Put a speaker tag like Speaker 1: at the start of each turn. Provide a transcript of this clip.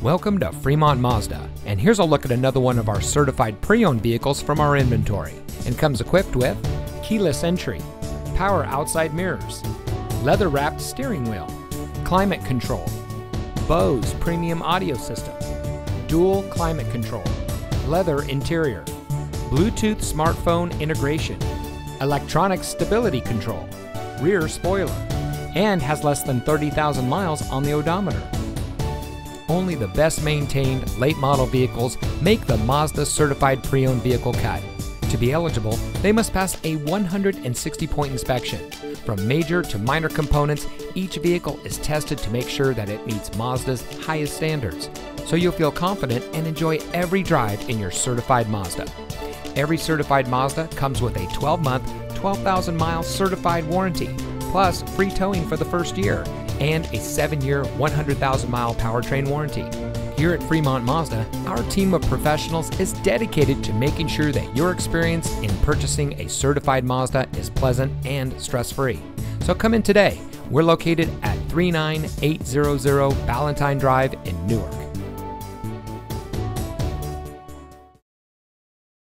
Speaker 1: Welcome to Fremont Mazda, and here's a look at another one of our certified pre-owned vehicles from our inventory, and comes equipped with keyless entry, power outside mirrors, leather-wrapped steering wheel, climate control, Bose premium audio system, dual climate control, leather interior, Bluetooth smartphone integration, electronic stability control, rear spoiler, and has less than 30,000 miles on the odometer. Only the best maintained late model vehicles make the Mazda Certified Pre-Owned Vehicle cut. To be eligible, they must pass a 160-point inspection. From major to minor components, each vehicle is tested to make sure that it meets Mazda's highest standards, so you'll feel confident and enjoy every drive in your certified Mazda. Every certified Mazda comes with a 12-month, 12,000-mile certified warranty, plus free towing for the first year, and a 7-year, 100,000-mile powertrain warranty. Here at Fremont Mazda, our team of professionals is dedicated to making sure that your experience in purchasing a certified Mazda is pleasant and stress-free. So come in today. We're located at 39800 Ballantyne Drive in Newark.